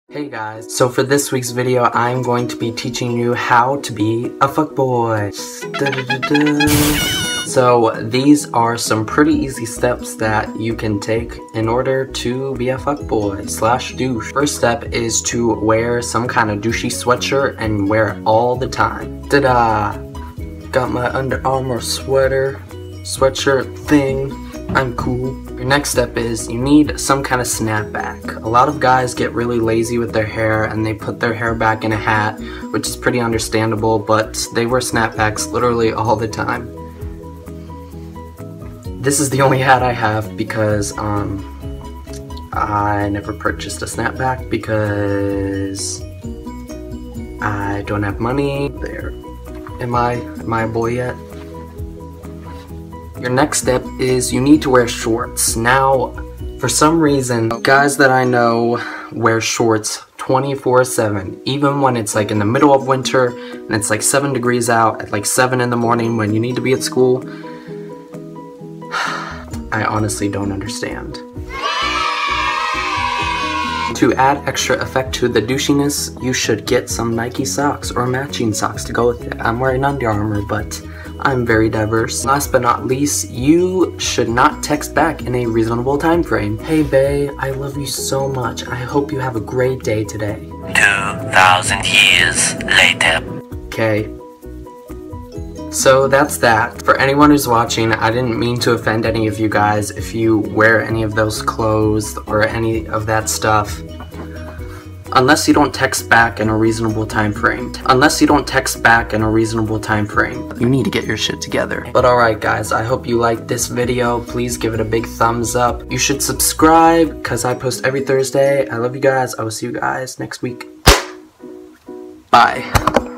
Hey guys, so for this week's video, I'm going to be teaching you how to be a fuckboy. So these are some pretty easy steps that you can take in order to be a fuckboy / douche. First step is to wear some kind of douchey sweatshirt and wear it all the time. Ta-da! Got my Under Armour sweatshirt thing. I'm cool. Your next step is you need some kind of snapback. A lot of guys get really lazy with their hair and they put their hair back in a hat, which is pretty understandable, but they wear snapbacks literally all the time. This is the only hat I have because I never purchased a snapback because I don't have money. There. Am I a boy yet? Your next step is you need to wear shorts. Now, for some reason, guys that I know wear shorts 24/7, even when it's like in the middle of winter and it's like 7 degrees out at like 7 in the morning when you need to be at school. I honestly don't understand. To add extra effect to the douchiness, you should get some Nike socks or matching socks to go with it. I'm wearing Under Armour, but I'm very diverse. Last but not least, you should not text back in a reasonable time frame. Hey bae, I love you so much. I hope you have a great day today. 2,000 years later. Okay. So that's that. For anyone who's watching, I didn't mean to offend any of you guys if you wear any of those clothes or any of that stuff. Unless you don't text back in a reasonable time frame. You need to get your shit together. But alright guys, I hope you liked this video. Please give it a big thumbs up. You should subscribe because I post every Thursday. I love you guys. I will see you guys next week. Bye.